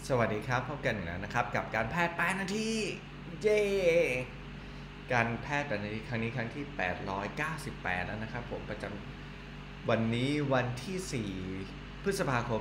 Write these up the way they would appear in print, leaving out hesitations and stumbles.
สวัสดีครับพบกันอีกแล้วนะครับกับการแพทย์8นาทีเจการแพทย์8นาทีครั้งนี้ครั้งที่898แล้วนะครับผมประจำวันนี้วันที่4พฤษภาคม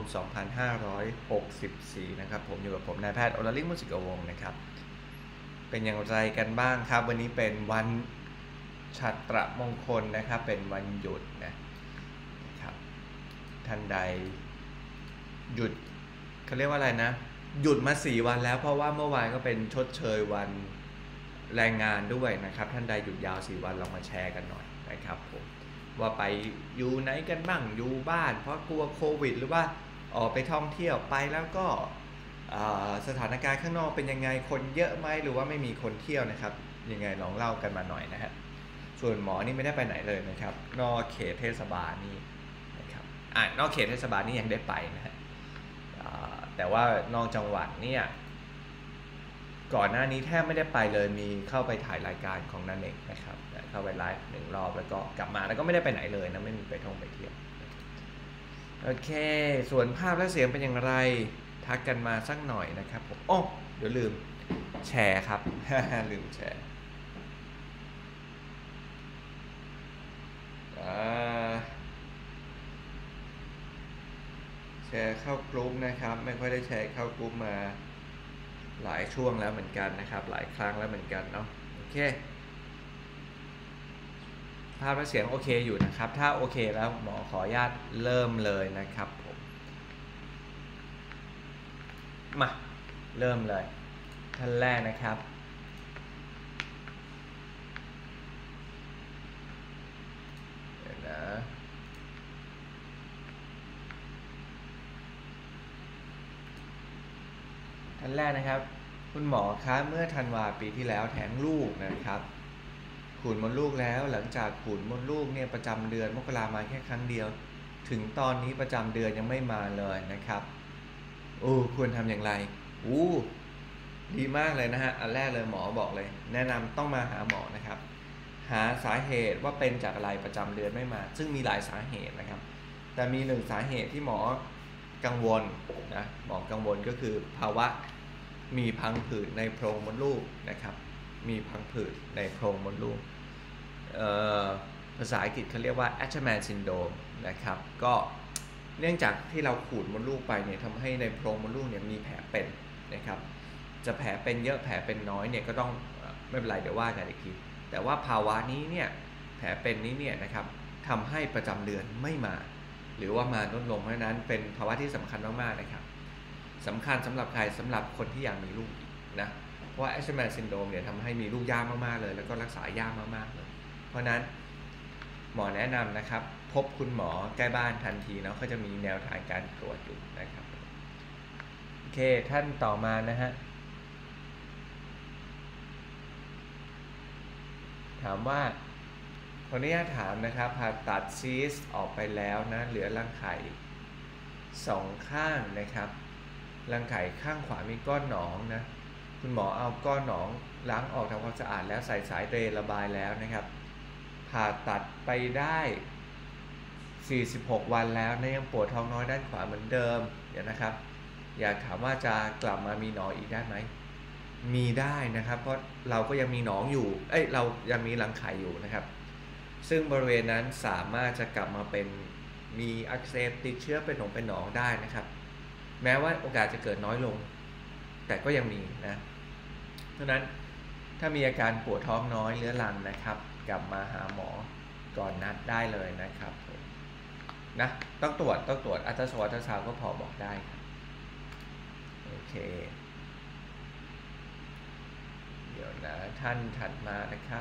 2564นะครับผมอยู่กับผมนายแพทย์อรลิงมุสิกวงศ์นะครับเป็นอย่างไรกันบ้างครับวันนี้เป็นวันฉัตรมงคลนะครับเป็นวันหยุดนะครับท่านใดหยุดเขาเรียกว่าอะไรนะหยุดมา4วันแล้วเพราะว่าเมื่อวานก็เป็นชดเชยวันแรงงานด้วยนะครับท่านใดหยุดยาว4วันลองมาแชร์กันหน่อยนะครับผมว่าไปอยู่ไหนกันบ้างอยู่บ้านเพราะกลัวโควิดหรือว่าออกไปท่องเที่ยวไปแล้วก็สถานการณ์ข้างนอกเป็นยังไงคนเยอะไหมหรือว่าไม่มีคนเที่ยวนะครับยังไงลองเล่ากันมาหน่อยนะฮะส่วนหมอนี่ไม่ได้ไปไหนเลยนะครับนอกเขตเทศบาลนี่นะครับนอกเขตเทศบาลนี่ยังได้ไปนะฮะแต่ว่านอกจังหวัดเนี่ยก่อนหน้านี้แทบไม่ได้ไปเลยมีเข้าไปถ่ายรายการของนันเองนะครับเข้าไปไลฟ์1 รอบแล้วก็กลับมาแล้วก็ไม่ได้ไปไหนเลยนะไม่มีไปท่องไปเที่ยวโอเคส่วนภาพและเสียงเป็นอย่างไรทักกันมาสักหน่อยนะครับผมเดี๋ยวลืมแชร์ครับ ลืมแชร์แชร์เข้ากลุ่มนะครับไม่ค่อยได้แชร์เข้ากลุ่มมาหลายช่วงแล้วเหมือนกันนะครับหลายครั้งแล้วเหมือนกันเนาะโอเคภาพและเสียงโอเคอยู่นะครับถ้าโอเคแล้วหมอขออนุญาตเริ่มเลยนะครับผมมาเริ่มเลยท่านแรกนะครับเดี๋ยวนะท่านแรกนะครับคุณหมอคะเมื่อธันวาปีที่แล้วแท้งลูกนะครับขูดมดลูกแล้วหลังจากขูดมดลูกเนี่ยประจำเดือนมกรามาแค่ครั้งเดียวถึงตอนนี้ประจำเดือนยังไม่มาเลยนะครับควรทำอย่างไรดีมากเลยนะฮะอันแรกเลยหมอบอกเลยแนะนำต้องมาหาหมอนะครับหาสาเหตุว่าเป็นจากอะไรประจำเดือนไม่มาซึ่งมีหลายสาเหตุนะครับแต่มี1สาเหตุที่หมอกังวลนะหมอกังวลก็คือภาวะมีพังผืดในโพรงมดลูกนะครับมีพังผืดในโพรงมดลูกภาษาอังกฤษเขาเรียกว่า Asherman syndrome นะครับก็เนื่องจากที่เราขูดมดลูกไปเนี่ยทำให้ในโพรงมดลูกเนี่ยมีแผลเป็นนะครับจะแผลเป็นเยอะแผลเป็นน้อยเนี่ยก็ต้องไม่เป็นไรเดี๋ยวว่ากันอีกทีแต่ว่าภาวะนี้เนี่ยแผลเป็นนี้เนี่ยนะครับทำให้ประจำเดือนไม่มาหรือว่ามาลดลงเพราะนั้นเป็นภาวะที่สำคัญมากๆนะครับสำคัญสำหรับใครสำหรับคนที่อยากมีลูกนะเพราะว่า Asherman syndrome เนี่ยทำให้มีลูกยากมากๆเลยแล้วก็รักษายากมากๆเลยเพราะนั้นหมอแนะนำนะครับพบคุณหมอใกล้บ้านทันทีเนาะเขาจะมีแนวทางการตรวจอยู่นะครับโอเคท่านต่อมานะฮะถามว่าขออนุญาตถามนะครับผ่าตัดซีสออกไปแล้วนะเหลือรังไข่2ข้างนะครับรังไข่ข้างขวามีก้อนหนองนะคุณหมอเอาก้อนหนองล้างออกทำความสะอาดแล้วใส่สายเดรนระบายแล้วนะครับผ่าตัดไปได้46 วันแล้วนะยังปวดท้องน้อยด้านขวาเหมือนเดิมเดี๋ยวนะครับอยากถามว่าจะกลับมามีหนองอีกได้ไหมมีได้นะครับเพราะเราก็ยังมีหนองอยู่เรายังมีรังไข่อยู่นะครับซึ่งบริเวณนั้นสามารถจะกลับมาเป็นมีอักเสบติดเชื้อเป็นหนองได้นะครับแม้ว่าโอกาสจะเกิดน้อยลงแต่ก็ยังมีนะเพราะนั้นถ้ามีอาการปวดท้องน้อยเรื้อรังนะครับกลับมาหาหมอก่อนนัดได้เลยนะครับนะต้องตรวจอัลตราซาวด์ก็พอบอกได้ครับโอเคเดี๋ยวนะท่านถัดมานะครับ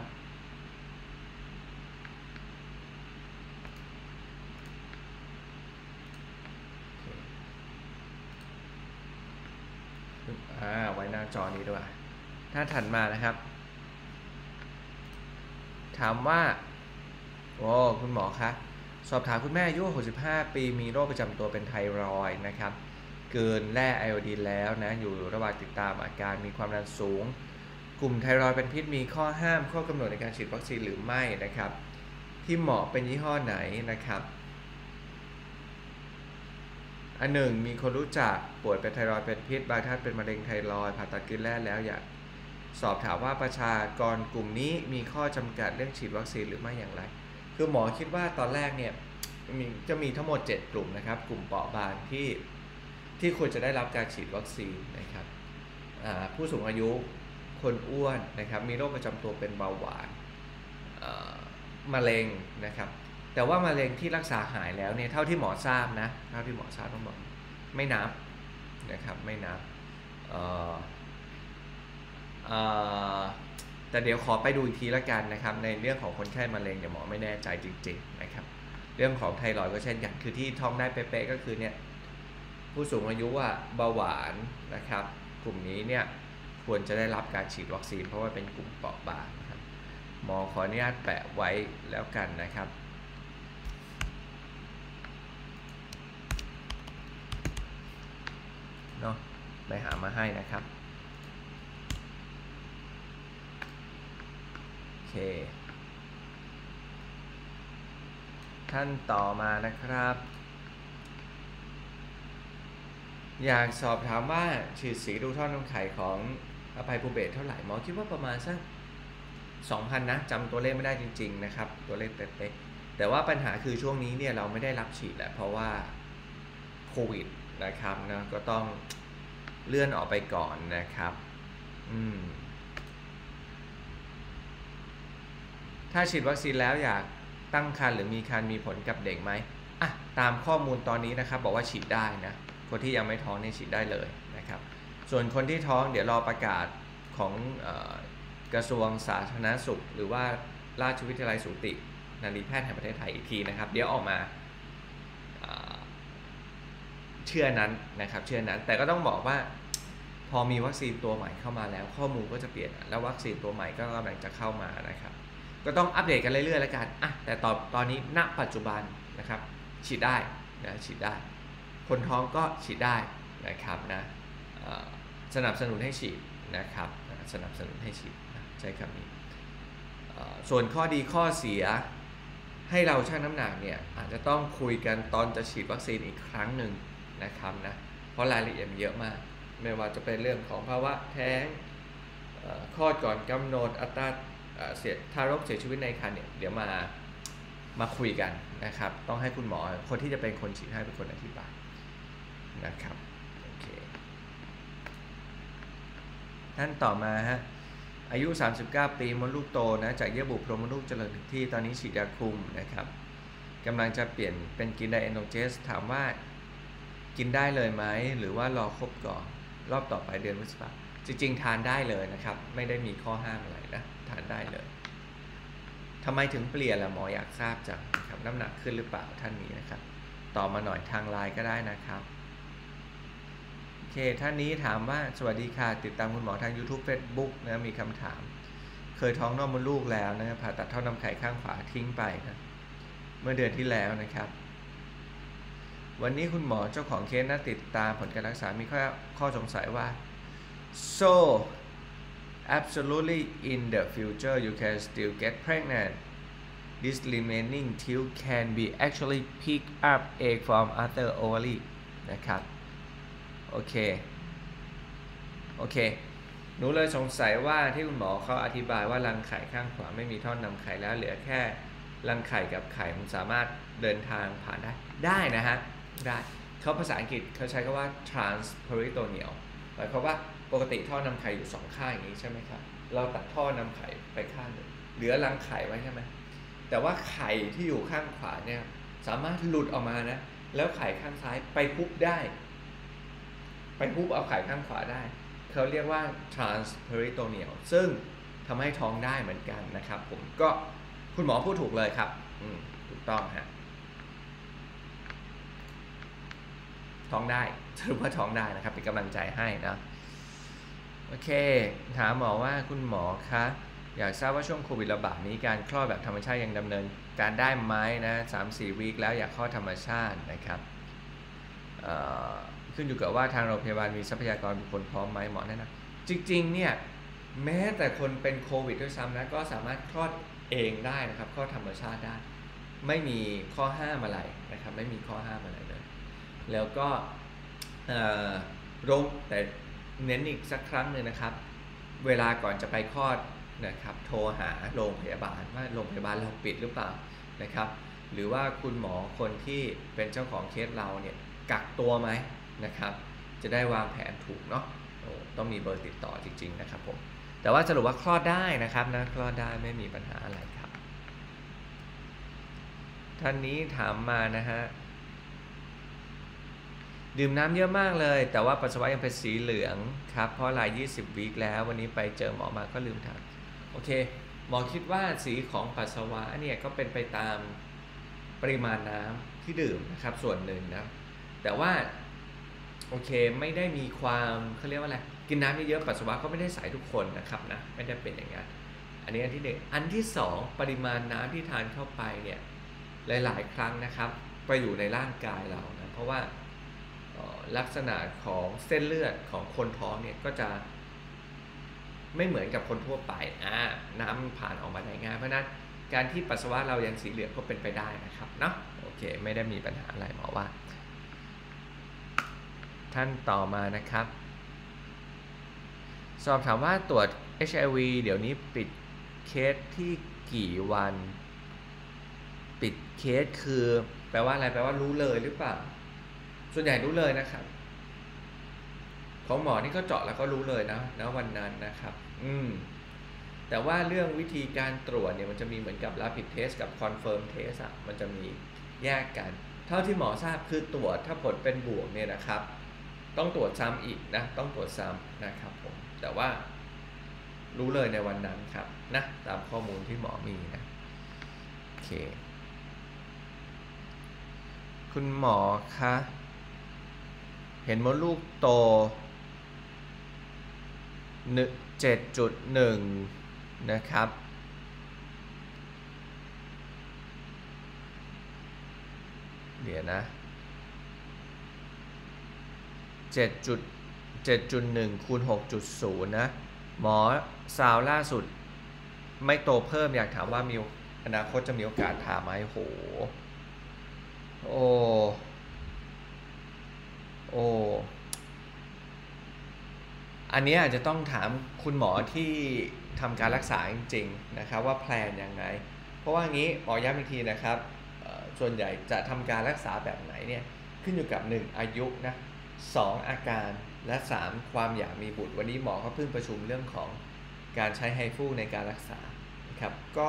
ไว้หน้าจอนี้ด้วยถ้าถัดมานะครับถามว่าคุณหมอคะสอบถามคุณแม่อายุ65 ปีมีโรคประจำตัวเป็นไทรอยด์นะครับเกินแร่ไอโอดีนแล้วนะอยู่ระหว่างติดตามอาการมีความดันสูงกลุ่มไทรอยด์เป็นพิษมีข้อห้ามข้อกำหนดในการฉีดวัคซีนหรือไม่นะครับที่เหมาะเป็นยี่ห้อไหนนะครับอันหนึ่งมีคนรู้จักป่วยเป็นไทรอยด์เป็นพิษบางท่านเป็นมะเร็งไทรอยด์ผ่าตัดกลืนแร่แล้วอยากสอบถามว่าประชากรกลุ่มนี้มีข้อจำกัดเรื่องฉีดวัคซีนหรือไม่อย่างไรคือหมอคิดว่าตอนแรกเนี่ยจะมีทั้งหมด7กลุ่มนะครับกลุ่มเปราะบางที่ควรจะได้รับการฉีดวัคซีนนะครับผู้สูงอายุคนอ้วนนะครับมีโรคประจำตัวเป็นเบาหวานมะเร็งนะครับแต่ว่ามะเร็งที่รักษาหายแล้วเนี่ยเท่าที่หมอทราบนะเท่าที่หมอทราบต้องบอกไม่นับนะครับไม่นับแต่เดี๋ยวขอไปดูอีกทีละกันนะครับในเรื่องของคนไข้มะเร็งเดี๋ยวหมอไม่แน่ใจจริงๆนะครับเรื่องของไทรอยด์ก็เช่นกันคือที่ท้องได้เป๊ะๆก็คือเนี่ยผู้สูงอายุเบาหวานนะครับกลุ่มนี้เนี่ยควรจะได้รับการฉีดวัคซีนเพราะว่าเป็นกลุ่มเปราะบางนะครับหมอขออนุญาตแปะไว้แล้วกันนะครับเนาะไปหามาให้นะครับโอเคท่านต่อมานะครับอยากสอบถามว่าฉีดสีดูท่อนำไข่ของอภัยภูเบศเท่าไหร่หมอคิดว่าประมาณสัก 2,000 นะจำตัวเลขไม่ได้จริงๆนะครับตัวเลขเป๊ะๆแต่ว่าปัญหาคือช่วงนี้เนี่ยเราไม่ได้รับฉีดแหละเพราะว่าโควิดนะครับนะก็ต้องเลื่อนออกไปก่อนนะครับถ้าฉีดวัคซีนแล้วอยากตั้งครรภ์หรือมีครรภ์มีผลกับเด็กไหมตามข้อมูลตอนนี้นะครับบอกว่าฉีดได้นะคนที่ยังไม่ท้องเนี่ยฉีดได้เลยนะครับส่วนคนที่ท้องเดี๋ยวรอประกาศของกระทรวงสาธารณสุขหรือว่าราชวิทยาลัยสูตินรีแพทย์แห่งประเทศไทยอีกทีนะครับเดี๋ยวออกมาเชื่อนั้นนะครับเชื่อนั้นแต่ก็ต้องบอกว่าพอมีวัคซีนตัวใหม่เข้ามาแล้วข้อมูลก็จะเปลี่ยนแล้ววัคซีนตัวใหม่ก็กำลังจะเข้ามานะครับก็ต้องอัปเดตกันเรื่อยๆแล้วกันแต่ตอนนี้ณปัจจุบันนะครับฉีดได้นะฉีดได้คนท้องก็ฉีดได้นะครับนะสนับสนุนให้ฉีดนะครับสนับสนุนให้ฉีดใช้คำนี้ส่วนข้อดีข้อเสียให้เราชั่งน้ำหนักเนี่ยอาจจะต้องคุยกันตอนจะฉีดวัคซีนอีกครั้งหนึ่งนะครับนะเพราะรายละเอียดเยอะมากไม่ว่าจะเป็นเรื่องของภาวะแท้งคลอดก่อนกำหนดอัตราทารกเสียชีวิตในครรภ์เนี่ยเดี๋ยวมาคุยกันนะครับต้องให้คุณหมอคนที่จะเป็นคนฉีดให้เป็นคนอธิบายนะครับโอเคท่านต่อมาฮะอายุ 39 ปีมดลูกโตนะจากเยื่อบุโพรงมดลูกเจริญถึงที่ตอนนี้ฉีดยาคุมนะครับกำลังจะเปลี่ยนเป็นกินไดเอนโดเจสถามว่ากินได้เลยไหมหรือว่ารอครบก่อนรอบต่อไปเดือนพฤษภาคมจริงๆทานได้เลยนะครับไม่ได้มีข้อห้ามอะไรนะทานได้เลยทำไมถึงเปลี่ยนล่ะหมออยากทราบจังครับน้ำหนักขึ้นหรือเปล่าท่านนี้นะครับตอบมาหน่อยทางไลน์ก็ได้นะครับโอเคท่านนี้ถามว่าสวัสดีค่ะติดตามคุณหมอทาง YouTube Facebook นะมีคำถามเคยท้องนอกมดลูกแล้วนะผ่าตัดท่อนำไข่ข้างขวาทิ้งไปนะเมื่อเดือนที่แล้วนะครับวันนี้คุณหมอเจ้าของเคสนะติดตามผลการรักษามีข้อสงสัยว่า so absolutely in the future you can still get pregnant this remaining tube can be actually pick up egg from other ovary นะครับโอเคหนูเลยสงสัยว่าที่คุณหมอเขาอธิบายว่ารังไข่ข้างขวาไม่มีท่อนนำไข่แล้วเหลือแค่รังไข่กับไข่มันสามารถเดินทางผ่านได้นะฮะได้เขาภาษาอังกฤษเขาใช้คำว่า transperitoneal หมายความว่าปกติท่อนำไข่อยู่2ข้างอย่างนี้ใช่ไหมครับเราตัดท่อนำไข่ไปข้างหนึ่งเหลือรังไข่ไว้ใช่ไหมแต่ว่าไข่ที่อยู่ข้างขวาเนี่ยสามารถหลุดออกมานะแล้วไข่ข้างซ้ายไปฮุบได้ไปฮุบเอาไข่ข้างขวาได้เขาเรียกว่า transperitoneal ซึ่งทำให้ท้องได้เหมือนกันนะครับผมก็คุณหมอพูดถูกเลยครับถูกต้องฮะท้องได้สรุปว่าท้องได้นะครับเป็นกำลังใจให้นะโอเคถามหมอว่าคุณหมอคะอยากทราบว่าช่วงโควิดระบาดนี้การคลอดแบบธรรมชาติยังดำเนินการได้ไหมนะ 3-4 วีคแล้วอยากคลอดธรรมชาตินะครับขึ้นอยู่กับว่าทางโรงพยาบาลมีทรัพยากรบุคคลพร้อมไหมหมอแนะนำจริงๆเนี่ยแม้แต่คนเป็นโควิดด้วยซ้ำนะก็สามารถคลอดเองได้นะครับคลอดธรรมชาติได้ไม่มีข้อห้ามอะไรนะครับไม่มีข้อห้ามอะไรเลยแล้วก็โรงแต่เน้นอีกสักครั้งหนึ่งนะครับเวลาก่อนจะไปคลอดนะครับโทรหาโรงพยาบาลว่าโรงพยาบาลเราปิดหรือเปล่านะครับหรือว่าคุณหมอคนที่เป็นเจ้าของเคสเราเนี่ยกักตัวไหมนะครับจะได้วางแผนถูกเนาะต้องมีเบอร์ติดต่อจริงๆนะครับผมแต่ว่าสรุปว่าคลอดได้นะครับนะคลอดได้ไม่มีปัญหาอะไรครับท่านนี้ถามมานะฮะดื่มน้ำเยอะมากเลยแต่ว่าปัสสาวะยังเป็นสีเหลืองครับเพราะหลาย20 วีคแล้ววันนี้ไปเจอหมอมาก็ลืมถามโอเคหมอคิดว่าสีของปัสสาวะเนี่ยก็เป็นไปตามปริมาณน้ำที่ดื่มนะครับส่วนหนึ่งนะแต่ว่าโอเคไม่ได้มีความเขาเรียกว่าอะไรกินน้ำเยอะๆปัสสาวะก็ไม่ได้ใสทุกคนนะครับนะไม่ได้เป็นอย่างนั้นอันนี้อันที่หนึ่งอันที่สองปริมาณน้ำที่ทานเข้าไปเนี่ยหลายๆครั้งนะครับไปอยู่ในร่างกายเรานะเพราะว่าลักษณะของเส้นเลือดของคนท้องเนี่ยก็จะไม่เหมือนกับคนทั่วไปน้ำผ่านออกมาได้ง่ายเพราะนั้นการที่ปัสสาวะเรายังสีเหลืองก็เป็นไปได้นะครับเนาะโอเคไม่ได้มีปัญหาอะไรหมอว่าท่านต่อมานะครับสอบถามว่าตรวจ HIV เดี๋ยวนี้ปิดเคสที่กี่วันปิดเคสคือแปลว่าอะไรแปลว่ารู้เลยหรือเปล่าส่วนใหญ่รู้เลยนะครับของหมอนี่ก็เจาะแล้วก็รู้เลยนะวันนั้นนะครับแต่ว่าเรื่องวิธีการตรวจเนี่ยมันจะมีเหมือนกับ rapid test กับ confirm test มันจะมีแยกกันเท่าที่หมอทราบคือตรวจถ้าผลเป็นบวกเนี่ยนะครับต้องตรวจซ้ำอีกนะต้องตรวจซ้ำนะครับผมแต่ว่ารู้เลยในวันนั้นครับนะตามข้อมูลที่หมอมีนะโอเคคุณหมอคะเห็นมดลูกโต 7.1 นะครับเดี๋ยวนะ7.1 คูณ 6.0 นะหมอซาวล่าสุดไม่โตเพิ่มอยากถามว่ามีอนาคตจะมีโอกาสถามไหมโอ้อันนี้อาจจะต้องถามคุณหมอที่ทำการรักษาจริงๆนะครับว่าแพลนยังไงเพราะว่างี้หมอย้ำอีกทีนะครับส่วนใหญ่จะทำการรักษาแบบไหนเนี่ยขึ้นอยู่กับ1อายุนะ2อาการและ3ความอยากมีบุตรวันนี้หมอเขาเพิ่งประชุมเรื่องของการใช้ไฮฟูในการรักษานะครับก็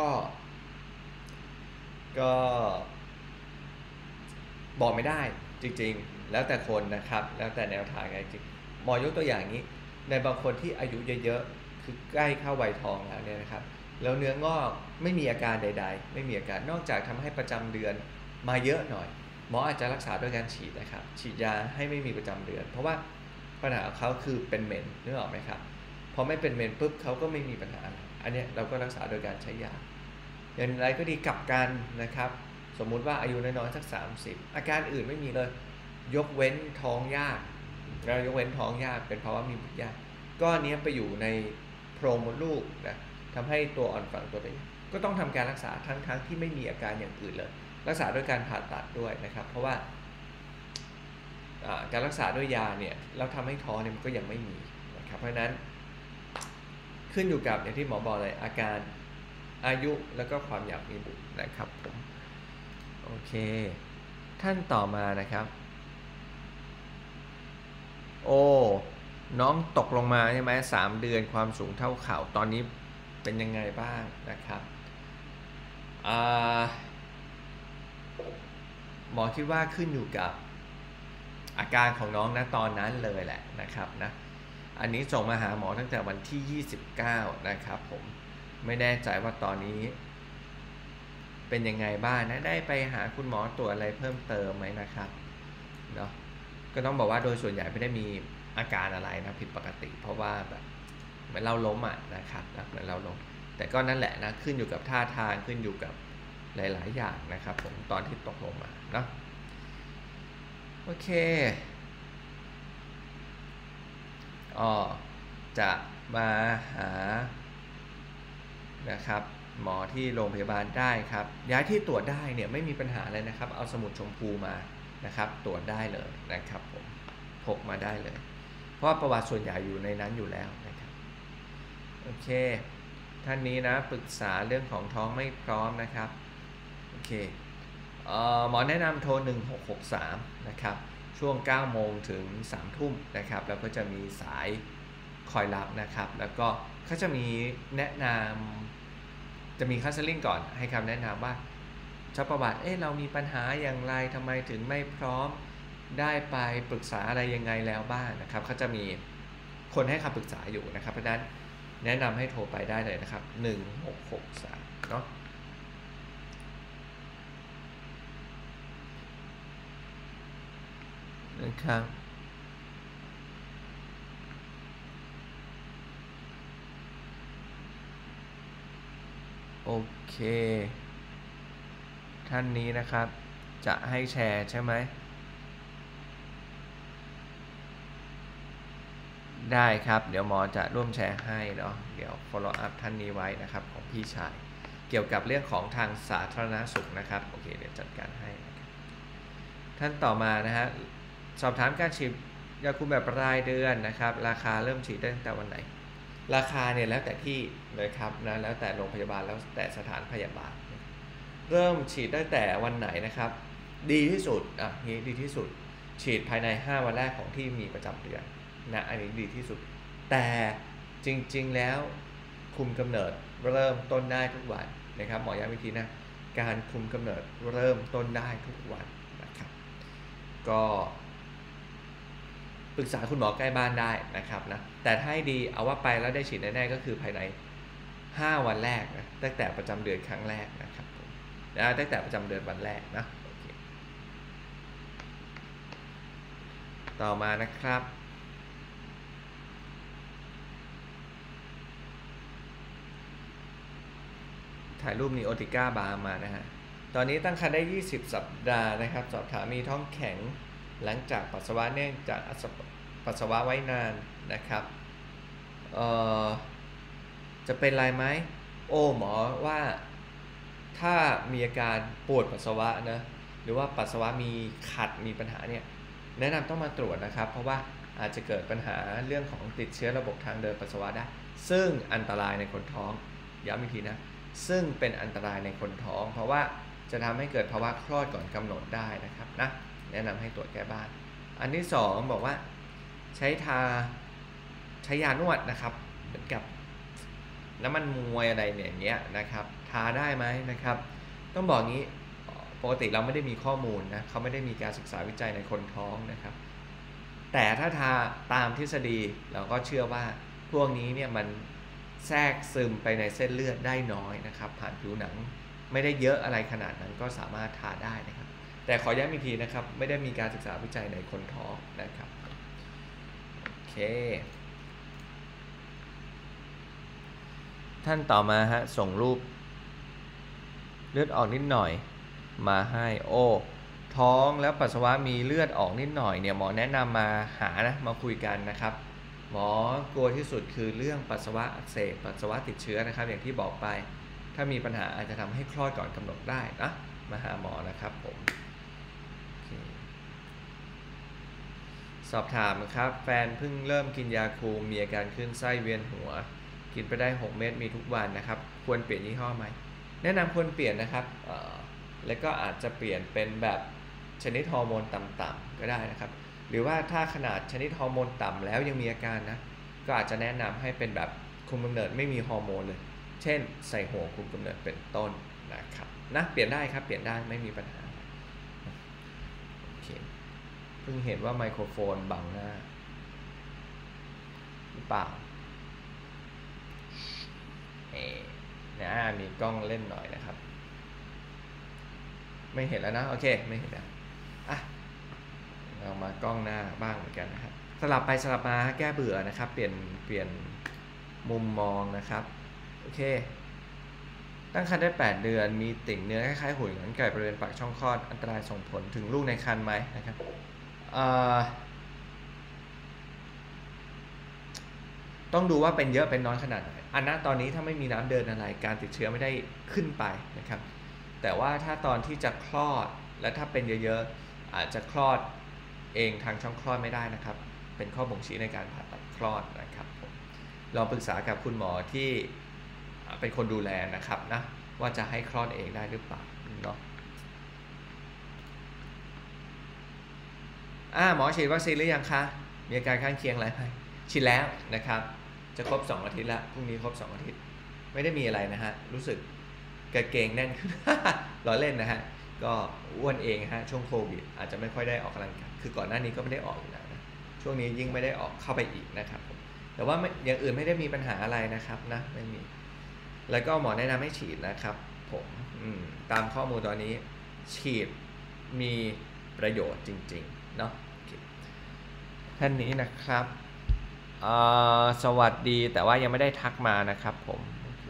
บอกไม่ได้จริงๆแล้วแต่คนนะครับแล้วแต่แนวทางจริงหมอยกตัวอย่างนี้ในบางคนที่อายุเยอะๆคือใกล้เข้าวัยทองแล้วเนี่ยนะครับแล้วเนื้องอกไม่มีอาการใดๆไม่มีอาการนอกจากทำให้ประจำเดือนมาเยอะหน่อยหมออาจจะรักษาด้วยการฉีดนะครับฉีดยาให้ไม่มีประจำเดือนเพราะว่าปัญหาของเขาคือเป็นเมนนึกออกไหมครับพอไม่เป็นเมนปุ๊บเขาก็ไม่มีปัญหาอันนี้เราก็รักษาโดยการใช้ยาอย่างไรก็ดีกลับกันนะครับสมมุติว่าอายุน้อยๆสัก30อาการอื่นไม่มีเลยยกเว้นท้องยากแล้วยกเว้นท้องยากเป็นภาวะมีบุตรยากก็นี้ไปอยู่ในโพรงมดลูกนะทำให้ตัวอ่อนฝังตัวไปก็ต้องทำการรักษาทั้งที่ไม่มีอาการอย่างอื่นเลยรักษาด้วยการผ่าตัดด้วยนะครับเพราะว่าการรักษาด้วยยาเนี่ยเราทำให้ท้องเนี่ยมันก็ยังไม่มีนะครับเพราะฉะนั้นขึ้นอยู่กับอย่างที่หมอบอกเลยอาการอายุแล้วก็ความอยากมีบุตรนะครับผมโอเคท่านต่อมานะครับน้องตกลงมาใช่ไหม3 เดือนความสูงเท่าเข่าตอนนี้เป็นยังไงบ้างนะครับหมอคิดว่าขึ้นอยู่กับอาการของน้องนะตอนนั้นเลยแหละนะครับนะอันนี้ส่งมาหาหมอตั้งแต่วันที่29นะครับผมไม่แน่ใจว่าตอนนี้เป็นยังไงบ้างนะได้ไปหาคุณหมอตรวจอะไรเพิ่มเติมไหมนะครับเนาะก็ต้องบอกว่าโดยส่วนใหญ่ไม่ได้มีอาการอะไรนะผิดปกติเพราะว่าแบบเหมือนเราล้มนะครับเหมือนเราล้มแต่ก็นั่นแหละนะขึ้นอยู่กับท่าทางขึ้นอยู่กับหลายๆอย่างนะครับผมตอนที่ตกลงมาเนาะโอเคจะมาหานะครับหมอที่โรงพยาบาลได้ครับย้ายที่ตรวจได้เนี่ยไม่มีปัญหาเลยนะครับเอาสมุดชมพูมานะครับตรวจได้เลยนะครับผมพกมาได้เลยเพราะประวัติส่วนใหญ่อยู่ในนั้นอยู่แล้วนะครับโอเคท่านนี้นะปรึกษาเรื่องของท้องไม่พร้อมนะครับโอเคหมอแนะนำโทร1663นะครับช่วง9โมงถึง3ทุ่มนะครับแล้วก็จะมีสายคอยรับนะครับแล้วก็เขาจะมีแนะนำจะมีคัสเซอร์ลิ่งก่อนให้คำแนะนำว่าชอบประวัติเรามีปัญหาอย่างไรทำไมถึงไม่พร้อมได้ไปปรึกษาอะไรยังไงแล้วบ้างนะครับเขาจะมีคนให้คำปรึกษาอยู่นะครับเพราะฉะนั้นแนะนำให้โทรไปได้เลยนะครับ1663เนาะนะครับโอเคท่านนี้นะครับจะให้แชร์ใช่ไหมได้ครับเดี๋ยวหมอจะร่วมแชร์ให้เนาะเดี๋ยว follow up ท่านนี้ไว้นะครับของพี่ชายเกี่ยวกับเรื่องของทางสาธารณสุขนะครับโอเคเดี๋ยวจัดการให้นะครับท่านต่อมานะฮะสอบถามการฉีดยาคุมแบบรายเดือนนะครับราคาเริ่มฉีดได้ตั้งแต่วันไหนราคาเนี่ยแล้วแต่ที่เลยครับนะแล้วแต่โรงพยาบาลแล้วแต่สถานพยาบาลเริ่มฉีดตั้งแต่วันไหนนะครับดีที่สุดนี้ดีที่สุดฉีดภายใน5วันแรกของที่มีประจำเดือนนะอันนี้ดีที่สุดแต่จริงๆแล้วคุมกำเนิดเริ่มต้นได้ทุกวันนะครับหมอย้ำอีกทีนะการคุมกำเนิดเริ่มต้นได้ทุกวันนะครับก็ปรึกษาคุณหมอใกล้บ้านได้นะครับนะแต่ถ้าให้ดีเอาว่าไปแล้วได้ฉีดแน่ๆก็คือภายใน5วันแรกนะตั้งแต่ประจำเดือนครั้งแรกนะครับตั้งแต่ประจำเดือนวันแรกนะต่อมานะครับถ่ายรูปนีโอติก้าบาร์มานะฮะตอนนี้ตั้งครรภ์ได้20สัปดาห์นะครับสอบถามมีท้องแข็งหลังจากปัสสาวะเนื่องจากปัสสาวะไว้นานนะครับจะเป็นไรไหมหมอว่าถ้ามีอาการปวดปัสสาวะนะหรือว่าปัสสาวะมีขัดมีปัญหาเนี่ยแนะนำต้องมาตรวจนะครับเพราะว่าอาจจะเกิดปัญหาเรื่องของติดเชื้อระบบทางเดินปัสสาวะได้ซึ่งอันตรายในคนท้องย้ำอีกทีนะซึ่งเป็นอันตรายในคนท้องเพราะว่าจะทำให้เกิดภาวะคลอดก่อนกำหนดได้นะครับนะแนะนำให้ตรวจแก้บ้านอันที่2บอกว่าใช้ยานวดนะครับเหมือนกับน้ำมันมวยอะไรเนี่ยอย่างเงี้ยนะครับทาได้ไหมนะครับต้องบอกงี้ปกติเราไม่ได้มีข้อมูลนะเขาไม่ได้มีการศึกษาวิจัยในคนท้องนะครับแต่ถ้าทาตามทฤษฎีเราก็เชื่อว่าพวกนี้เนี่ยมันแทรกซึมไปในเส้นเลือดได้น้อยนะครับผ่านผิวหนังไม่ได้เยอะอะไรขนาดนั้นก็สามารถทาได้นะครับแต่ขอย้ำอีกทีนะครับไม่ได้มีการศึกษาวิจัยในคนท้องนะครับโอเคท่านต่อมาฮะส่งรูปเลือดออกนิดหน่อยมาให้ท้องแล้วปัสสาวะมีเลือดออกนิดหน่อยเนี่ยหมอแนะนำมาคุยกันนะครับหมอกลัวที่สุดคือเรื่องปัสสาวะอักเสบปัสสาวะติดเชื้อนะครับอย่างที่บอกไปถ้ามีปัญหาอาจจะทำให้คลอดก่อนกำหนดได้นะมาหาหมอนะครับผมสอบถามครับแฟนเพิ่งเริ่มกินยาคุมมีอาการคลื่นไส้เวียนหัวกินไปได้6 เม็ดมีทุกวันนะครับควรเปลี่ยนยี่ห้อไหมแนะนำควรเปลี่ยนนะครับแล้วก็อาจจะเปลี่ยนเป็นแบบชนิดฮอร์โมนต่ำๆก็ได้นะครับหรือว่าถ้าขนาดชนิดฮอร์โมนต่ำแล้วยังมีอาการนะก็อาจจะแนะนำให้เป็นแบบคุมกำเนิดไม่มีฮอร์โมนเลยเช่นใส่หัวคุมกำเนิดเป็นต้นนะครับนะเปลี่ยนได้ครับเปลี่ยนได้ไม่มีปัญหาโอเคเพิ่งเห็นว่าไมโครโฟนบังหน้าหรือเปล่ามีกล้องเล่นหน่อยนะครับไม่เห็นแล้วนะโอเคไม่เห็นแล้วเรามากล้องหน้าบ้างเหมือนกันนะครับสลับไปสลับมาแก้เบื่อนะครับเปลี่ยนมุมมองนะครับโอเคตั้งครรภ์ได้8 เดือนมีติ่งเนื้อคล้ายๆหุ่นหนังไก่บริเวณปากช่องคลอดอันตรายส่งผลถึงลูกในครรภ์ไหมนะครับต้องดูว่าเป็นเยอะเป็นน้อยขนาดไหนตอนนี้ถ้าไม่มีน้ำเดินอะไรการติดเชื้อไม่ได้ขึ้นไปนะครับแต่ว่าถ้าตอนที่จะคลอดและถ้าเป็นเยอะๆอาจจะคลอดเองทางช่องคลอดไม่ได้นะครับเป็นข้อบ่งชี้ในการผ่าตัดคลอดนะครับผมลองปรึกษากับคุณหมอที่เป็นคนดูแลนะครับนะว่าจะให้คลอดเองได้หรือเปล่าเนาะหมอฉีดวัคซีนหรือยังคะมีอาการข้างเคียงอะไรไหมฉีดแล้วนะครับจะครบ2 อาทิตย์แล้วพรุ่งนี้ครบ2 อาทิตย์ไม่ได้มีอะไรนะฮะรู้สึกกระเกงแน่นขึ้น ล้อเล่นนะฮะก็อ้วนเองฮะช่วงโควิดอาจจะไม่ค่อยได้ออกกำลังกายคือก่อนหน้านี้ก็ไม่ได้ออกอยู่แล้วนะช่วงนี้ยิ่งไม่ได้ออกเข้าไปอีกนะครับแต่ว่าอย่างอื่นไม่ได้มีปัญหาอะไรนะครับนะไม่มีแล้วก็หมอแนะนำให้ฉีดนะครับผมตามข้อมูลตอนนี้ฉีดมีประโยชน์จริงๆเนาะท่านนี้นะครับสวัสดีแต่ว่ายังไม่ได้ทักมานะครับผม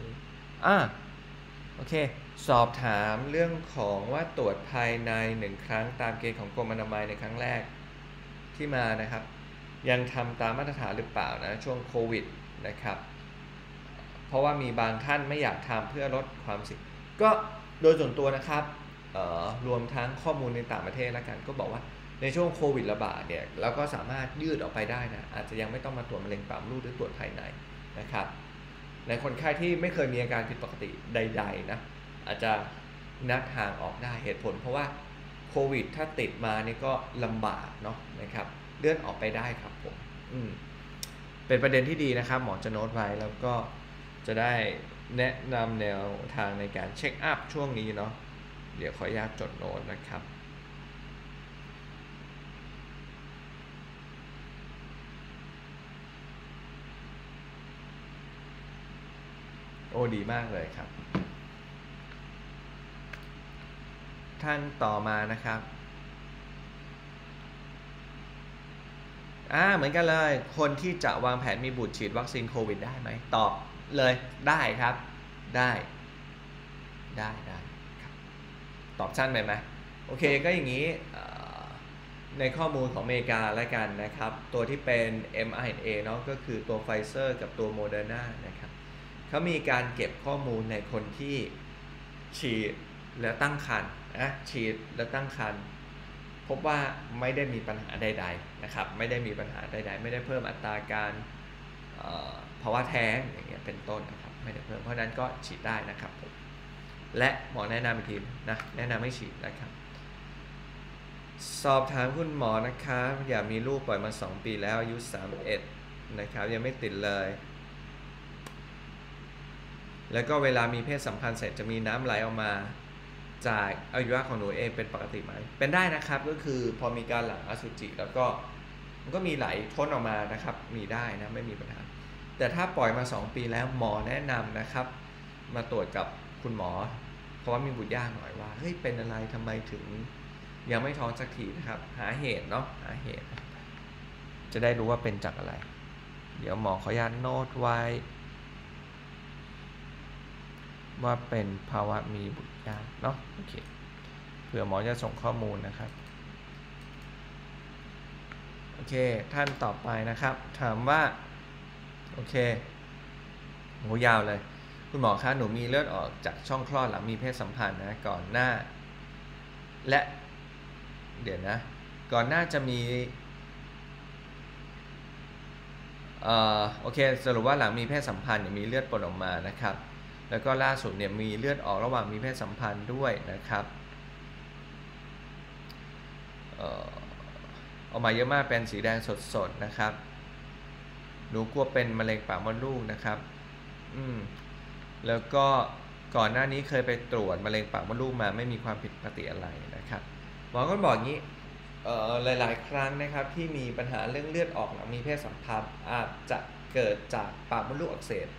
โอเคสอบถามเรื่องของว่าตรวจภายใน1 ครั้งตามเกณฑ์ของกรมอนามัยในครั้งแรกที่มานะครับยังทำตามมาตรฐานหรือเปล่านะช่วงโควิดนะครับเพราะว่ามีบางท่านไม่อยากทำเพื่อลดความเสี่ยงก็โดยส่วนตัวนะครับรวมทั้งข้อมูลในต่างประเทศแล้วกันก็บอกว่าในช่วงโควิดระบาดเนี่ยเราก็สามารถยืดออกไปได้นะอาจจะยังไม่ต้องมาตรวจมะเร็งปากมดลูกหรือตรวจภายในนะครับในคนไข้ที่ไม่เคยมีอาการผิดปกติใดๆนะอาจจะนัดห่างออกได้เหตุผลเพราะว่าโควิดถ้าติดมานี่ก็ลำบากเนาะนะครับเลื่อนออกไปได้ครับผมเป็นประเด็นที่ดีนะครับหมอจะโน้ตไว้แล้วก็จะได้แนะนำแนวทางในการเช็คอัพช่วงนี้เนาะเดี๋ยวขออนุญาตจดโน้ตนะครับโอ้ดีมากเลยครับท่านต่อมานะครับเหมือนกันเลยคนที่จะวางแผนมีบุตรฉีดวัคซีนโควิดได้ไหมตอบเลยได้ครับได้ครับตอบสั้นไปไหมโอเคก็อย่างนี้ในข้อมูลของอเมริกาแล้วกันนะครับตัวที่เป็น mRNA เนาะก็คือตัวไฟเซอร์กับตัวโมเดอร์นานะครับเขามีการเก็บข้อมูลในคนที่ฉีดแล้วตั้งครรภ์ฉีดแล้วตั้งครรภ์พบว่าไม่ได้มีปัญหาใดๆนะครับไม่ได้มีปัญหาใดๆไม่ได้เพิ่มอัตราการภาวะแท้งอย่างเงี้ยเป็นต้นนะครับไม่ได้เพิ่มเพราะนั้นก็ฉีดได้นะครับผมและหมอแนะนำอีกทีนะแนะนำให้ฉีดนะครับสอบถามคุณหมอนะครับอยากมีลูกปล่อยมา2 ปีแล้วอายุ31นะครับยังไม่ติดเลยแล้วก็เวลามีเพศสัมพันธ์เสร็จจะมีน้ำไหลออกมาจากอวัยวะของหนูเองเป็นปกติไหมเป็นได้นะครับก็คือพอมีการหลั่งอสุจิแล้วก็มันก็มีไหลท้นออกมานะครับมีได้นะไม่มีปัญหาแต่ถ้าปล่อยมา2 ปีแล้วหมอแนะนำนะครับมาตรวจกับคุณหมอเพราะว่ามีบุตรยากหน่อยว่าเฮ้ยเป็นอะไรทำไมถึงยังไม่ท้องสักทีนะครับหาเหตุเนาะหาเหตุจะได้รู้ว่าเป็นจากอะไรเดี๋ยวหมอขออนุญาตโน้ตไว้ว่าเป็นภาวะมีบุตรยากเนาะโอเคเผื่อหมอจะส่งข้อมูลนะครับโอเคท่านต่อไปนะครับถามว่าโอเคโหยาวเลยคุณหมอคะหนูมีเลือดออกจากช่องคลอดหลังมีเพศสัมพันธ์นะก่อนหน้าและเดี๋ยวนะก่อนหน้าจะมีโอเคสรุปว่าหลังมีเพศสัมพันธ์มีเลือดปนออกมานะครับแล้วก็ล่าสุดเนี่ยมีเลือดออกระหว่างมีเพศสัมพันธ์ด้วยนะครับออกมาเยอะมากเป็นสีแดงสดๆนะครับหนูกลัวเป็นมะเร็งปากมดลูกนะครับแล้วก็ก่อนหน้านี้เคยไปตรวจมะเร็งปากมดลูกมาไม่มีความผิดปกติอะไรนะครับหมอก็บอกงี้หลายๆครั้งนะครับที่มีปัญหาเรื่องเลือดออกหลังมีเพศสัมพันธ์อาจจะเกิดจากปากมดลูกอักเสบ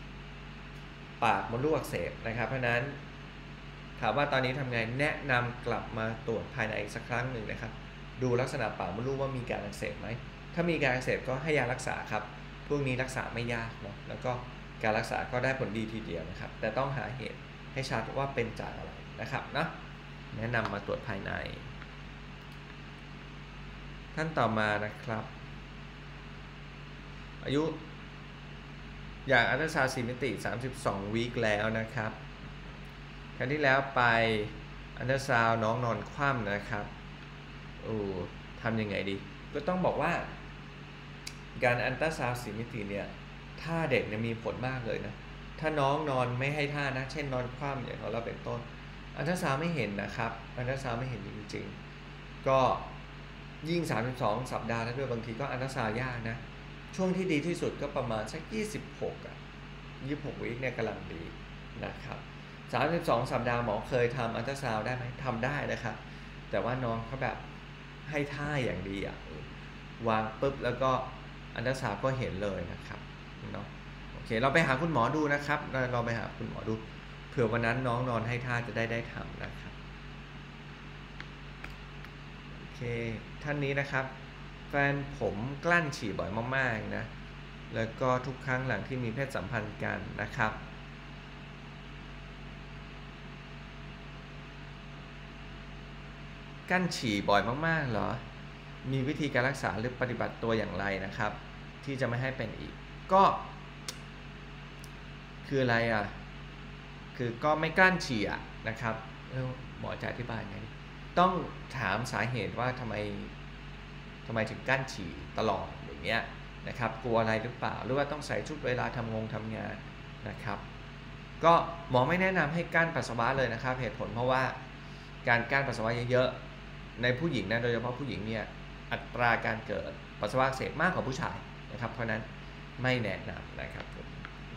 นะครับเพราะนั้นถามว่าตอนนี้ทำไงแนะนำกลับมาตรวจภายในอีกสักครั้งหนึ่งนะครับดูลักษณะปากมดลูกว่ามีการอักเสบไหมถ้ามีการอักเสบก็ให้ยารักษาครับพวกนี้รักษาไม่ยากเนาะแล้วก็การรักษาก็ได้ผลดีทีเดียวนะครับแต่ต้องหาเหตุให้ชัดว่าเป็นจากอะไรนะครับนะแนะนำมาตรวจภายในท่านต่อมานะครับอายุอย่างอัลตราซาวด์4 มิติ32 วีคแล้วนะครับครั้งที่แล้วไปอัลตราซาวด์น้องนอนคว่ำนะครับโอ้ทำยังไงดีก็ต้องบอกว่าการอัลตราซาวด์4 มิติเนี่ยท่าเด็กเนี่ยมีผลมากเลยนะถ้าน้องนอนไม่ให้ท่านะเช่นนอนคว่ำอย่างเราเป็นต้นอัลตราซาวด์ไม่เห็นนะครับอัลตราซาวด์ไม่เห็นจริงๆก็ยิ่ง32 สัปดาห์แล้วด้วยบางทีก็อัลตราซาวด์ยากนะช่วงที่ดีที่สุดก็ประมาณสัก26อ่ะ26 วีคเนี่ยกำลังดีนะครับ32 สัปดาห์หมอเคยทำอัลตราซาวด์ได้ไหมทำได้นะครับแต่ว่าน้องเขาแบบให้ท่าอย่างดีอ่ะวางปุ๊บแล้วก็อัลตราซาวด์ก็เห็นเลยนะครับเนาะโอเคเราไปหาคุณหมอดูนะครับเราไปหาคุณหมอดูเผื่อวันนั้นน้องนอนให้ท่าจะได้ทำนะครับโอเคท่านนี้นะครับแฟนผมกลั้นฉี่บ่อยมากๆนะแล้วก็ทุกครั้งหลังที่มีเพศสัมพันธ์กันนะครับกั้นฉี่บ่อยมากๆเหรอมีวิธีการรักษาหรือปฏิบัติตัวอย่างไรนะครับที่จะไม่ให้เป็นอีกก็คืออะไรอ่ะคือก็ไม่กลั้นฉี่นะครับหมอจะอธิบายไงต้องถามสาเหตุว่าทำไมถึงกลั้นฉี่ตลอดอย่างเงี้ยนะครับกลัวอะไรหรือเปล่าหรือว่าต้องใส่ชุดเวลาทำงานนะครับก็หมอไม่แนะนำให้กั้นปัสสาวะเลยนะครับเหตุผลเพราะว่าการกั้นปัสสาวะเยอะๆในผู้หญิงนะโดยเฉพาะผู้หญิงเนี่ยอัตราการเกิดปัสสาวะอักเสบมากกว่าผู้ชายนะครับเพราะนั้นไม่แนะนำนะครับโอ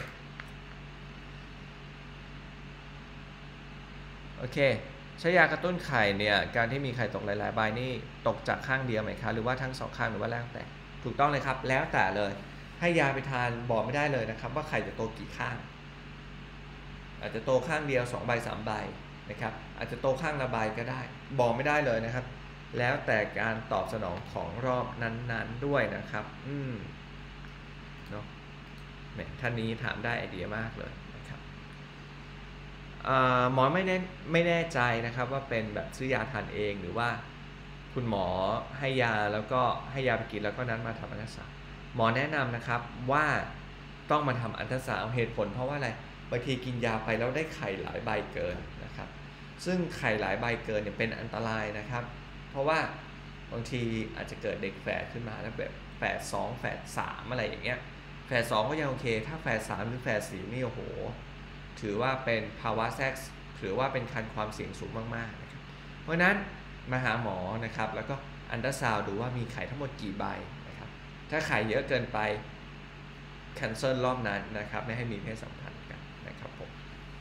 เคใช้ยากระตุ้นไข่เนี่ยการที่มีไข่ตกหลายๆใบนี่ตกจากข้างเดียวไหมคะหรือว่าทั้ง2 ข้างหรือว่าแล้วแต่ถูกต้องเลยครับแล้วแต่เลยให้ยาไปทานบอกไม่ได้เลยนะครับว่าไข่จะโตกี่ข้างอาจจะโตข้างเดียว2 ใบ 3 ใบนะครับอาจจะโตข้างละใบก็ได้บอกไม่ได้เลยนะครับแล้วแต่การตอบสนองของรอบนั้นๆด้วยนะครับเนาะท่านนี้ถามได้ไอเดียมากเลยนะครับหมอไม่แน่ใจนะครับว่าเป็นแบบซื้อยาทานเองหรือว่าคุณหมอให้ยาแล้วก็ให้ยาไปกินแล้วก็นั้นมาทำอัลตราซาวด์หมอแนะนำนะครับว่าต้องมาทำอัลตราซาวด์เหตุผลเพราะว่าอะไรบางทีกินยาไปแล้วได้ไข่หลายใบเกินนะครับซึ่งไข่หลายใบเกินเนี่ยเป็นอันตรายนะครับเพราะว่าบางทีอาจจะเกิดเด็กแฝดขึ้นมาแล้วแบบแฝด2 แฝด3อะไรอย่างเงี้ยแฝด2ก็ยังโอเคถ้าแฝด3หรือแฝด4นี่โอ้โหถือว่าเป็นภาวะแทรกถือว่าเป็นคันความเสี่ยงสูงมากๆนะครับเพราะนั้นมาหาหมอนะครับแล้วก็อัลตราซาวด์ดูว่ามีไข่ทั้งหมดกี่ใบนะครับถ้าไข่เยอะเกินไปแคนเซิลรอบนั้นนะครับไม่ให้มีเพศสัมพันธ์กันนะครับผม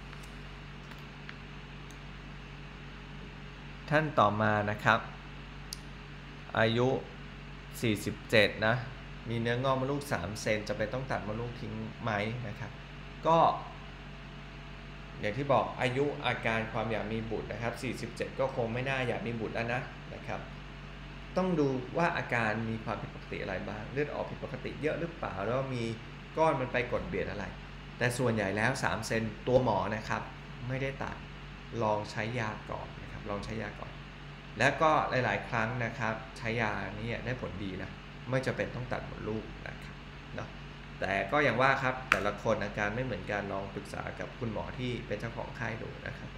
ท่านต่อมานะครับอายุ47นะมีเนื้องอกมดลูก3 เซนจะเป็นต้องตัดมดลูกทิ้งไหมนะครับก็อย่างที่บอกอายุอาการความอยากมีบุตรนะครับ47ก็คงไม่น่าอยากมีบุตรแล้วนะครับต้องดูว่าอาการมีความผิดปกติอะไรบ้างเลือดออกผิดปกติเยอะหรือเปล่าแล้วมีก้อนมันไปกดเบียดอะไรแต่ส่วนใหญ่แล้ว3 เซนตัวหมอนะครับไม่ได้ตัดลองใช้ยาก่อนนะครับลองใช้ยาก่อนแล้วก็หลายๆครั้งนะครับใช้ยานี้ได้ผลดีนะไม่จำเป็นต้องตัดมดลูกนะครับเนาะแต่ก็อย่างว่าครับแต่ละคนอาการไม่เหมือนกันลองปรึกษากับคุณหมอที่เป็นเจ้าของค่ายดูนะครับ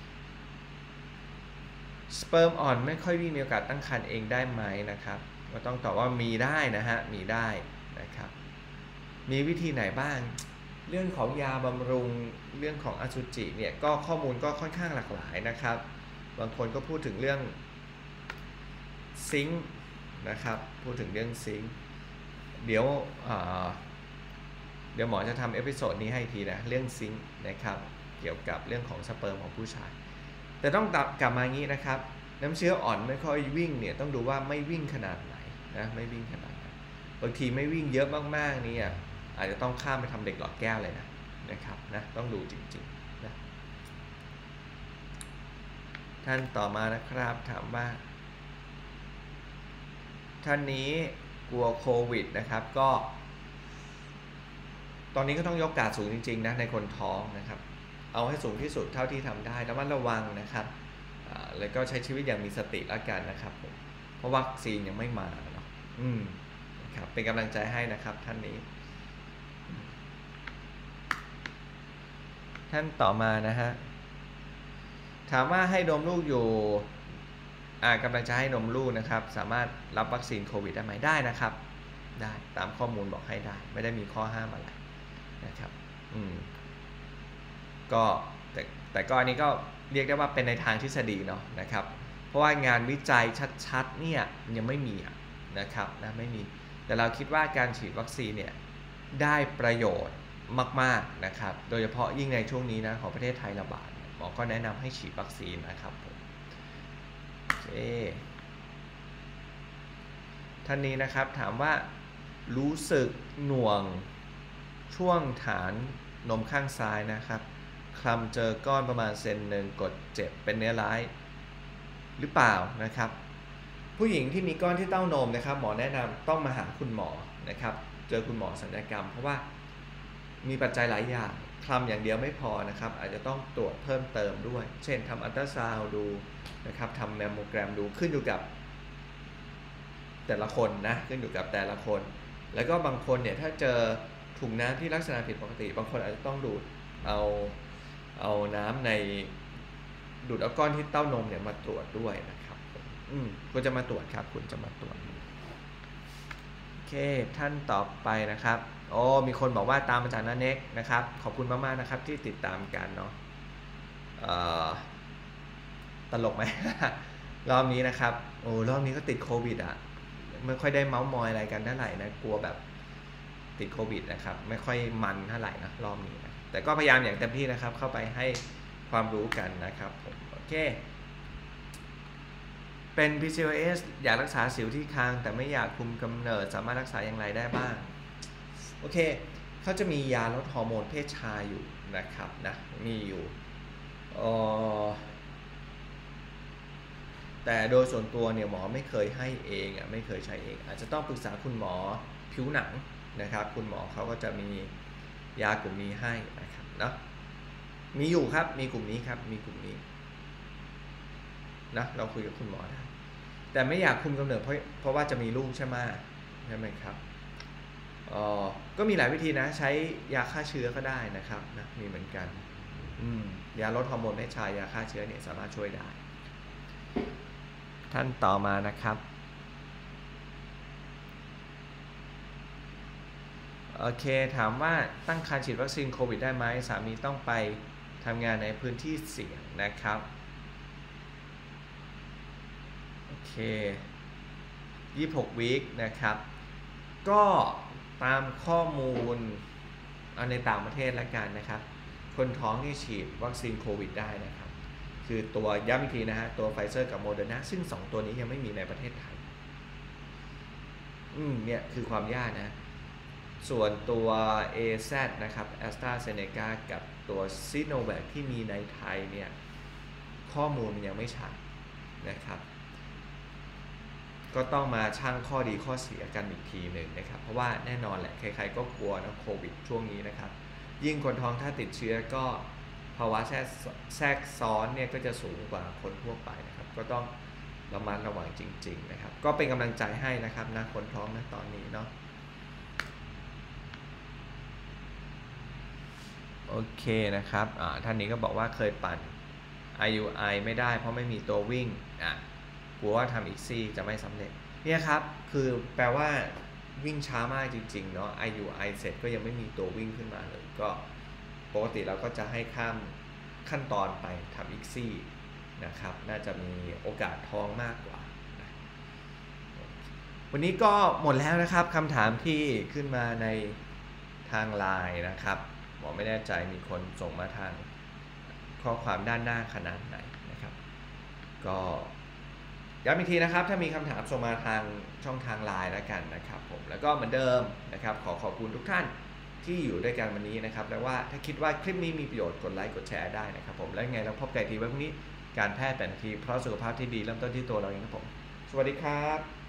สเปิร์มอ่อนไม่ค่อยมีโอกาสตั้งครรภ์เองได้ไหมนะครับก็ต้องตอบว่ามีได้นะฮะมีได้นะครับมีวิธีไหนบ้างเรื่องของยาบำรุงเรื่องของอสุจิเนี่ยก็ข้อมูลก็ค่อนข้างหลากหลายนะครับบางคนก็พูดถึงเรื่องซิงค์นะครับพูดถึงเรื่องซิงค์เดี๋ยวหมอจะทำเอพิโซดนี้ให้ทีนะเรื่องซิงค์นะครับเกี่ยวกับเรื่องของสเปิร์มของผู้ชายแต่ต้องกลับมางี้นะครับน้ำเชื้ออ่อนไม่ค่อยวิ่งเนี่ยต้องดูว่าไม่วิ่งขนาดไหนนะไม่วิ่งขนาดไหนบางทีไม่วิ่งเยอะมากๆนี่อาจจะต้องข้ามไปทำเด็กหลอดแก้วเลยนะครับต้องดูจริงๆนะท่านต่อมานะครับถามว่าท่านนี้กลัวโควิดนะครับก็ตอนนี้ก็ต้องยกการ์ดสูงจริงๆนะในคนท้องนะครับเอาให้สูงที่สุดเท่าที่ทำได้ระมัดระวังนะครับแล้วก็ใช้ชีวิตอย่างมีสติแล้วกันนะครับผมเพราะวัคซีนยังไม่มาเนาะนะครับเป็นกำลังใจให้นะครับท่านนี้ท่านต่อมานะฮะถามว่าให้ดมลูกอยู่กำลังจะให้นมลูกนะครับสามารถรับวัคซีนโควิดได้ไหมได้นะครับได้ตามข้อมูลบอกให้ได้ไม่ได้มีข้อห้ามอะไรนะครับก็แต่ก็อันนี้ก็เรียกได้ว่าเป็นในทางทฤษฎีเนาะนะครับเพราะว่างานวิจัยชัดๆเนี่ยยังไม่มีนะครับนะไม่มีแต่เราคิดว่าการฉีดวัคซีนเนี่ยได้ประโยชน์มากๆนะครับโดยเฉพาะยิ่งในช่วงนี้นะของประเทศไทยระบาดหมอก็แนะนำให้ฉีดวัคซีนนะครับผมโอเคท่านนี้นะครับถามว่ารู้สึกหน่วงช่วงฐานนมข้างซ้ายนะครับคลำเจอก้อนประมาณเซนหนึ่งกดเจ็บเป็นเนื้อร้ายหรือเปล่านะครับผู้หญิงที่มีก้อนที่เต้านมนะครับหมอแนะนำต้องมาหาคุณหมอนะครับเจอคุณหมอศัลยกรรมเพราะว่ามีปัจจัยหลายอย่างคลำอย่างเดียวไม่พอนะครับอาจจะต้องตรวจเพิ่มเติมด้วยเช่นทำอัลตราซาวด์ดูนะครับทำแมมโมแกรมดูขึ้นอยู่กับแต่ละคนนะขึ้นอยู่กับแต่ละคนแล้วก็บางคนเนี่ยถ้าเจอถุงน้ำที่ลักษณะผิดปกติบางคนอาจจะต้องดูดเอาน้ำในดูดเอาก้อนที่เต้านมเนี่ยมาตรวจด้วยนะครับคุณจะมาตรวจครับคุณจะมาตรวจโอเคท่านต่อไปนะครับมีคนบอกว่าตามมาจากน้าเน็กนะครับขอบคุณมากๆนะครับที่ติดตามกันเนาะตลกไหม รอบนี้นะครับรอบนี้ก็ติดโควิดไม่ค่อยได้เม้ามอยอะไรกันเท่าไหร่นะกลัวแบบติดโควิดนะครับไม่ค่อยมันเท่าไหร่นะรอบนี้นะแต่ก็พยายามอย่างเต็มที่นะครับเข้าไปให้ความรู้กันนะครับผมโอเคเป็น PCOS อยากรักษาสิวที่คางแต่ไม่อยากคุมกำเนิดสามารถรักษาอย่างไรได้บ้างโอเคเขาจะมียาลดฮอร์โมนเพศชายอยู่นะครับนะมีอยู่แต่โดยส่วนตัวเนี่ยหมอไม่เคยให้เองไม่เคยใช้เองอาจจะต้องปรึกษาคุณหมอผิวหนังนะครับคุณหมอเขาก็จะมียากลุ่มนี้ให้นะครับเนาะมีอยู่ครับมีกลุ่มนี้ครับมีกลุ่มนี้นะเราคุยกับคุณหมอได้แต่ไม่อยากคุมกำเนิดเพราะว่าจะมีลูกใช่ไหมครับก็มีหลายวิธีนะใช้ยาฆ่าเชื้อก็ได้นะครับนะมีเหมือนกันยาลดฮอร์โมนเพศชายยาฆ่าเชื้อเนี่ยสามารถช่วยได้ท่านต่อมานะครับโอเคถามว่าตั้งครรภ์ฉีดวัคซีนโควิดได้ไหมสามีต้องไปทำงานในพื้นที่เสี่ยงนะครับโอเค26 วีคนะครับก็ตามข้อมูลในต่างประเทศแล้วกันนะครับคนท้องที่ฉีดวัคซีนโควิดได้นะครับคือตัวย้ำอีกทีนะฮะตัวไฟเซอร์กับโมเดอร์นาซึ่ง2ตัวนี้ยังไม่มีในประเทศไทยเนี่ยคือความยากนะส่วนตัว AZ นะครับ AstraZeneca กับตัว Sinovac ที่มีในไทยเนี่ยข้อมูลยังไม่ชัดนะครับก็ต้องมาชั่งข้อดีข้อเสียกันอีกทีหนึ่งนะครับเพราะว่าแน่นอนแหละใครๆก็กลัวนะโควิดช่วงนี้นะครับยิ่งคนท้องถ้าติดเชื้อก็ภาวะแทรกซ้อนเนี่ยก็จะสูงกว่าคนทั่วไปนะครับก็ต้องระมัดระวังจริงๆนะครับก็เป็นกำลังใจให้นะครับนะคนท้องนะตอนนี้เนาะโอเคนะครับท่านนี้ก็บอกว่าเคยปั่น IUI ไม่ได้เพราะไม่มีตัววิ่งกลัวว่าทำอีกซี่จะไม่สำเร็จเนี่ยครับคือแปลว่าวิ่งช้ามากจริงๆเนาะ IUI เสร็จก็ยังไม่มีตัววิ่งขึ้นมาเลยก็ปกติเราก็จะให้ข้ามขั้นตอนไปทำอีกซี่นะครับน่าจะมีโอกาสท้องมากกว่าวันนี้ก็หมดแล้วนะครับคำถามที่ขึ้นมาในทางไลน์นะครับหมอไม่แน่ใจมีคนส่งมาทางข้อความด้านหน้าขนาดไหนนะครับก็ย้ำอีกทีนะครับถ้ามีคำถามส่งมาทางช่องทางไลน์แล้วกันนะครับผมแล้วก็เหมือนเดิมนะครับขอบคุณทุกท่านที่อยู่ด้วยกันวันนี้นะครับแล้วว่าถ้าคิดว่าคลิปนี้มีประโยชน์กดไลค์กดแชร์ได้นะครับผมแล้วไงเราพบกันทีวันพรุ่งนี้การแพทย์8 นาทีเพราะสุขภาพที่ดีเริ่มต้นที่ตัวเราเองครับผมสวัสดีครับ